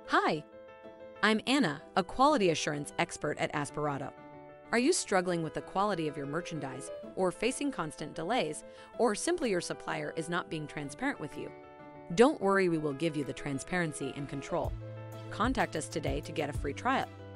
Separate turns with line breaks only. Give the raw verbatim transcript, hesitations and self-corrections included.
Hi, I'm Anna, a quality assurance expert at Aspirato. Are you struggling with the quality of your merchandise, or facing constant delays, or simply your supplier is not being transparent with you? Don't worry, we will give you the transparency and control. Contact us today to get a free trial.